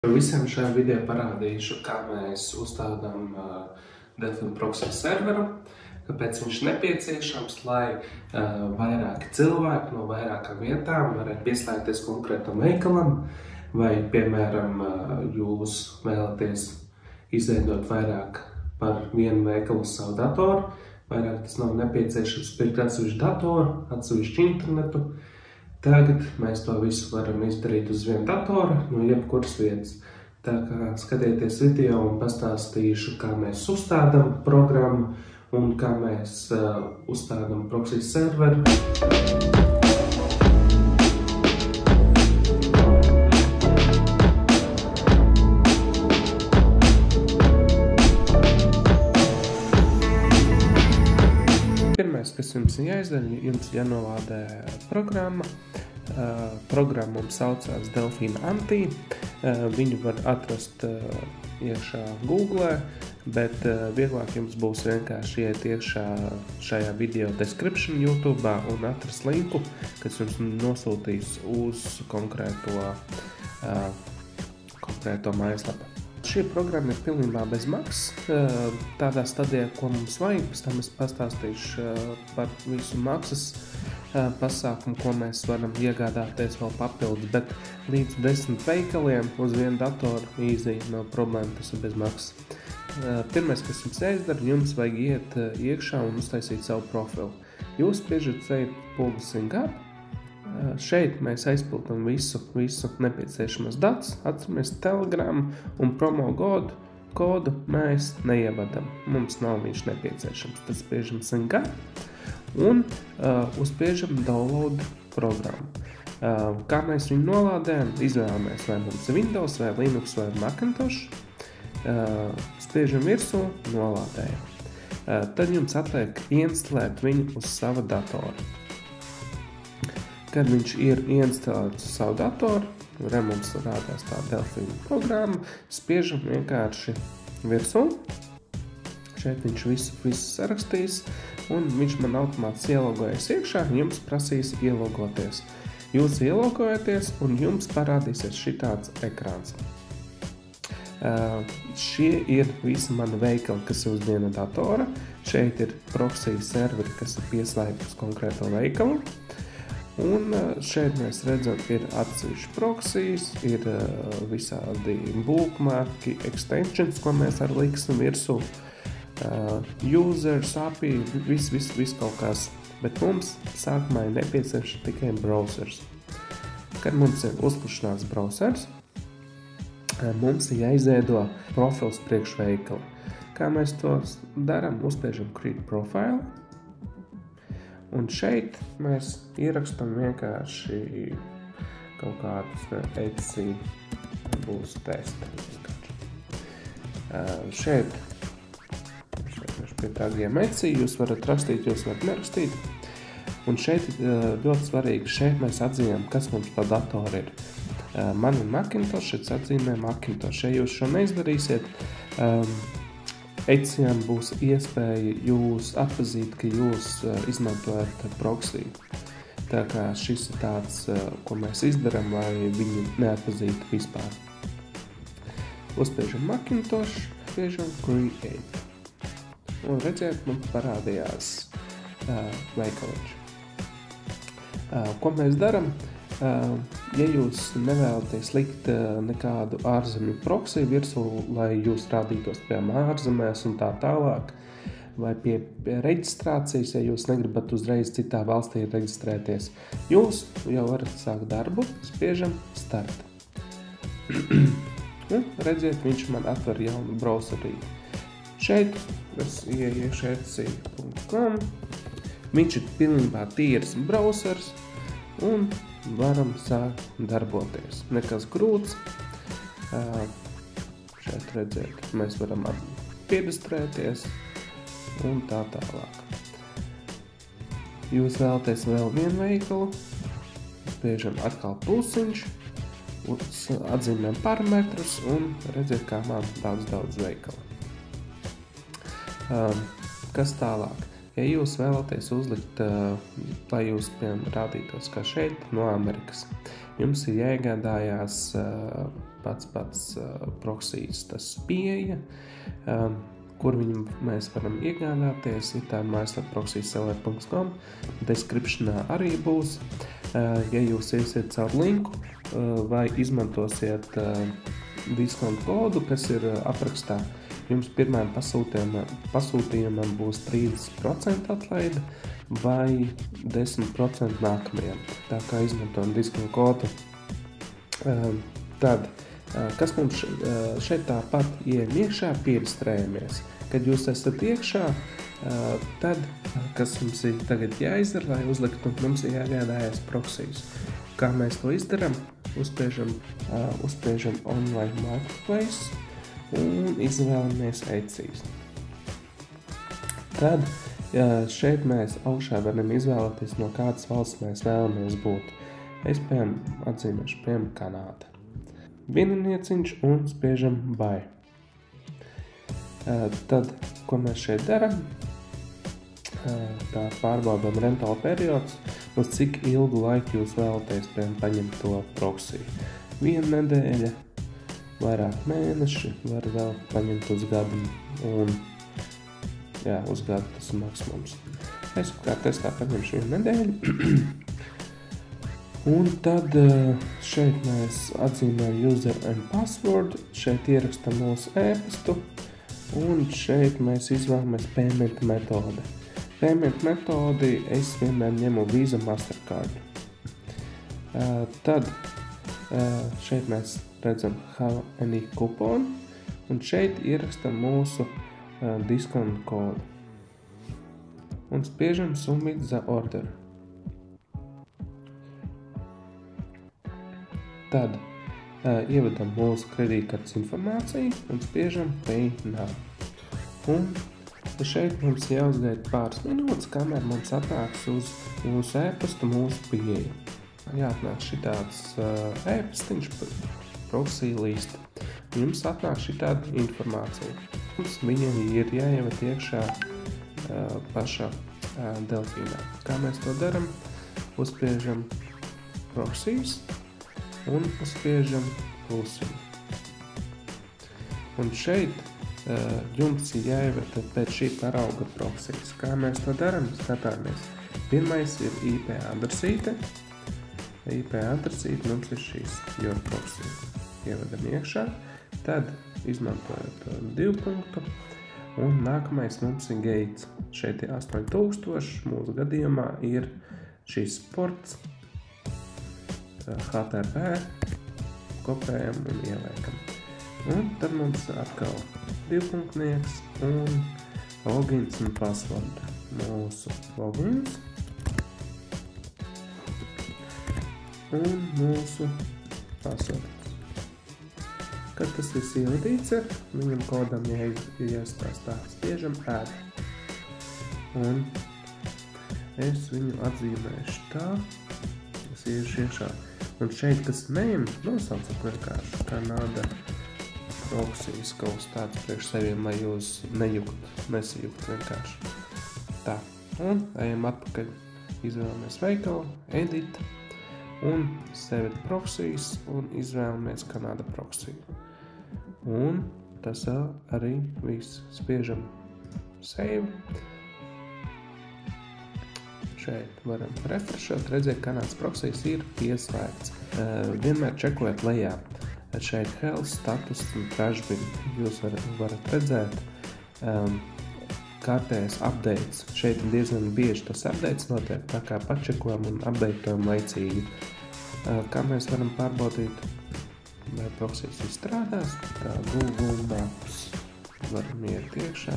Visiem šajā video parādīšu, kā mēs uzstādām Delfin Proxy serveru, kāpēc viņš nepieciešams, lai vairāki cilvēki no vairākām vietām varētu pieslēgties konkrētam veikalam, vai, piemēram, jūs vēlaties izveidot vairāk par vienu veikalu uz savu datoru, vairāk tas nav nepieciešams pirkt atsevišķu datoru, atsevišķu internetu. Tagad mēs to visu varam izdarīt uz vienu datoru, no jebkuras vietas. Tā kā skatieties video un pastāstīšu, kā mēs uzstādām programmu un kā mēs uzstādām proxy serveru. Pirmais, kas jums ir jāizdara, jums jānolādē programma. Programma mums saucās Delfin Anti. Viņu var atrast iekšā Google, bet vieglāk jums būs vienkārši iet iekšā šajā video description YouTube un atrast linku, kas jums nosūtīs uz konkrēto mājaslapu. Šī programma ir pilnībā bez maksas, tādā stadijā, ko mums vajag, pēc tam es pastāstīšu par visu maksas pasākumu, ko mēs varam iegādāties vēl papildus, bet līdz 10 veikaliem uz vienu datoru īzī nav problēma, tas ir bez maksas. Pirmais, kas jums jāizdara, jums vajag iet iekšā un uztaisīt savu profilu. Jūs piežat šeit Publishing. Šeit mēs aizpildām visu nepieciešamos datus, atceramies Telegram un promo kodu mēs neievadam. Mums nav viņš nepieciešams. Tad spiežam Sync un uzspiežam Download programmu. Kā mēs viņu nolādējam, izvēlamies vai mums Windows, vai Linux, vai Macintosh. Spiežam virsū, nolādējam. Tad jums atliek instalēt viņu uz sava datora. Kad viņš ir instalēts uz savu datoru, mums rādās tā Delfin programma, spiežam vienkārši virsū. Šeit viņš visu sarakstīs, un viņš man automātiski ielogojas iekšā, jums prasīs ielogoties. Jūs ielogojaties, un jums parādīsies šitāds ekrāns. Šie ir visi mani veikali, kas ir uz viena datora. Šeit ir proxy serveri, kas ir pieslēgti uz konkrēto veikalu. Un šeit mēs redzam, ir atsevišķi proxys, ir visādi bookmarki, extensions, ko mēs arī liksim virsū, users, API, viss kaut kas, bet mums sākumā ir nepieciešams tikai browsers. Kad mums ir uzklušanās browsers, mums ir jāizveido profils priekš veikala. Kā mēs to darām, uzspiežam Create Profile. Un šeit mēs ierakstam vienkārši kaut kādus Etsy būs testi. Šeit pie tagiem Etsy jūs varat rakstīt, jūs varat nerakstīt. Un šeit ļoti svarīgi, šeit mēs atzīmējam, kas mums pa datoru ir. Man ir Macintosh, šeit atzīmē Macintosh. Ja jūs šo neizdarīsiet, Etsy būs iespēja jūs atpazīt, ka jūs izmantojat proxy. Tā kā šis ir tāds, ko mēs izdaram, lai viņi neatpazītu vispār. Uzspiežam Macintosh, spiežam Create. Un redziet, mums parādījās veikaliņš. Ko mēs daram? Ja jūs nevēlaties likt nekādu ārzemju proxy virsū, lai jūs rādītos piemēram ārzemēs un tā tālāk, vai pie reģistrācijas, ja jūs negribat uzreiz citā valstī reģistrēties, jūs jau varat sākt darbu, spiežam Start. Un redziet, viņš man atver jaunu browserī. Šeit es ieiešu etsy.com, viņš ir pilnībā tīrs browsers un varam sākt darboties. Nekas grūts. Šeit redzēt, mēs varam piereģistrēties un tā tālāk. Jūs vēlaties vēl vienu veikalu, spiežam atkal plusiņš, atzīmējam parametrus un redzēt, kā man daudz veikalu. Kas tālāk? Ja jūs vēlaties uzlikt, lai jūs, piemēram, rādītos kā šeit no Amerikas, jums ir jāiegādājās pats proksijas, tas pieeja, kur viņu mēs varam iegādāties. Ir tā mājaslapa proxyseller.com, descriptionā arī būs. Ja jūs iesiet caur linku vai izmantosiet diskontu kodu, kas ir aprakstā, jums pirmajam pasūtījumam būs 30% atlaide vai 10% nākamajam. Tā kā izmantojam diskontu kodu. Tad, kas mums šeit tāpat ieejam iekšā, pieregistrējamies. Kad jūs esat iekšā, tad, kas mums ir tagad jāizdara, lai uzliktu, mums ir jāgādājas proksijas. Kā mēs to izdarām? Uzspiežam online marketplace un izvēlamies ECIS. Tad šeit mēs augšā varam izvēlēties, no kādas valsts mēs vēlamies būt. Es, piemēram, atzīmēšu, Kanāda. Vieninieciņš un spiežam buy. Tad, ko mēs šeit darām? Tā pārbaudām rentāla periods, uz cik ilgu laiku jūs vēlaties, piemēram, paņemt to proksiju. 1 nedēļa, vairāk mēneši, var vēl paņemt uz gadu, un uz gadu tas ir maksimums. Es kā testā paņemšu 1 nedēļu, un tad šeit mēs atzīmējam user and password, šeit ierakstam mūsu e-pastu, un šeit mēs izvēlamies payment metode. Payment metodi es vienmēr ņemu Visa Mastercard. Tad šeit mēs redzam have any coupon, un šeit ierakstam mūsu diskontu kodu. Un spiežam submit the order. Tad ievedam mūsu kredītkartes informāciju un spiežam pay now. Un šeit mums jāuzgaida pāris minūtes, kamēr mums atnāks uz mūsu e-pastu mūsu pieeja. Jāatnāk šitāds e-pastiņš proxy list. Jums atnāk šitāda informācija. Mums viņam ir jāievet iekšā pašā delfīnā. Kā mēs to daram? Uzspiežam proxijas un uzspiežam plusiņu. Un šeit jums ir jāievet pēc šī parauga proksijas. Kā mēs to daram? Skatāmies. Pirmais ir IP adresīte. IP adresīte mums ir šīs your proxija. Ievedam iekšā. Tad izmantojot 2 punktu. Un nākamais mums ir gates. Šeit ir 8000. Mūsu gadījumā ir šīs sports. HTTP. Kopējam un ieliekam. Un tad mums atkal 2 punktnieks un logins un password. Mūsu logins un mūsu password. Kad tas viss ievedīts ir, viņam kodam jāiestās tā. Spiežam add. Un es viņu atzīmēšu tā. Es iešu iekšā. Un šeit, kas name, nosaucat vienkārši Kanāda. Proksijas kaut kas tāds priekš seviem, lai jūs nesajukt vienkārši. Tā. Un ejam atpakaļ. Izvēlamies veikalu, edit un save proksijas un izvēlamies Kanāda proksiju. Un tas arī viss. Spiežam save. Šeit varam refreshot, redzēt, Kanādas proksijas ir pieslēgts. Vienmēr čekojiet lejā. Šeit health, status un trashbin. Jūs varat redzēt kārtējais updates. Šeit diezgan bieži tas updates notiek, tā kā pačekojam un updatojam laicīgi. Kā mēs varam pārbaudīt, vai proksijas izstrādās? Tā Google Maps. Varam iet iekšā.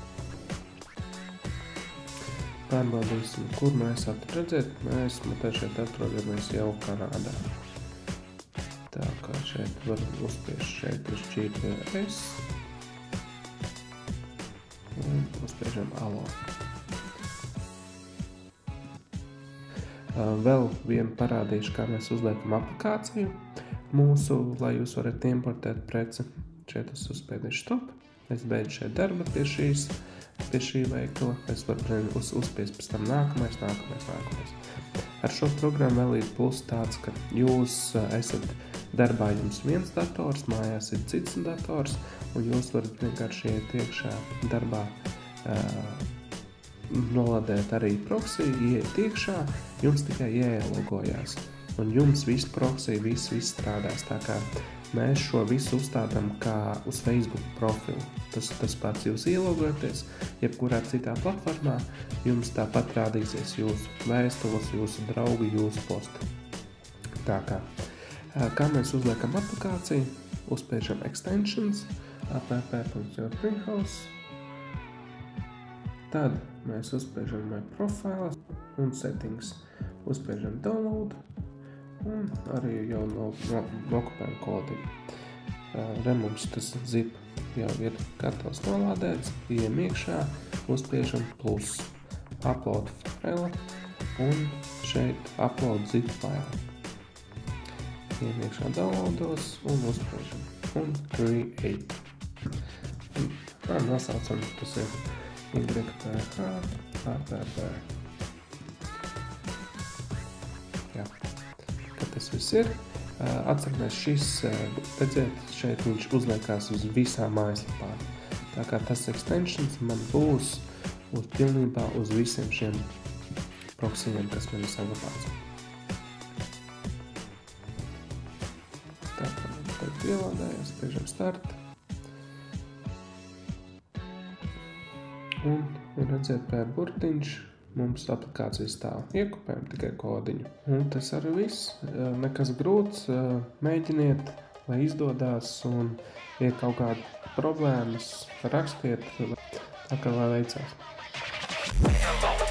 Pārbaudīsim, kur mēs atredzēt. Mēs šeit atrodamies jau Kanādā. Tā kā šeit varam uzspiest šeit uz GPS un uzspiežam allo. Vēl vienu parādīšu, kā mēs uzliekam aplikāciju mūsu, lai jūs varat importēt preci. Šeit es uzspiedīšu stop es beidzu šeit darbu pie šī veikala, es varu uzspiest pēc tam nākamais. Ar šo programmu vēl ir plus tāds, ka jūs esat darbā, jums viens dators, mājās ir cits dators, un jūs varat vienkārši iet iekšā darbā, noladēt arī proxy, iet iekšā, jums tikai jāielogojās. Un jums viss proxy, viss strādās. Tā kā mēs šo visu uzstādām kā uz Facebook profilu. Tas pats jūs ielogojaties, jebkurā citā platformā, jums tāpat rādīsies jūsu vēstules, jūsu draugi, jūsu posti. Tā kā mēs uzliekam aplikāciju, uzspiežam extensions, app.yourgreenhouse, tad mēs uzspiežam my profile un settings, uzspiežam download, un arī jau nokopējam kodiņu. Mums tas zip jau ir gatavs nolādēts, ejam iekšā, uzspiežam plus, upload file un šeit upload zip file. Ejam iekšā downloados un uzspiežam un create. Nosaucam, tas ir YPH, APP. Jā. Tas viss ir. Atceramies, redziet, šeit viņš uzliekās uz visām mājaslapām. Tā kā tas extensions man būs pilnībā uz visiem šiem proxyiem, kas man ir saglabāts. Tā kā tad ielādējās, spiežam start. Un redziet, pēc burtiņš. Mums aplikācija stāv. Iekopējam tikai kodiņu. Un tas arī viss. Nekas grūts. Mēģiniet, lai izdodās, un ir kaut kāda problēmas, rakstiet. Tā kā lai veicās.